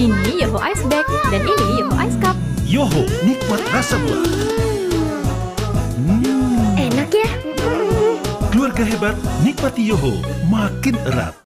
Ini YOHOO Ice Bag dan ini YOHOO Ice Cup. YOHOO, nikmat rasa buah. Enak ya? Keluarga hebat, nikmati YOHOO, makin erat.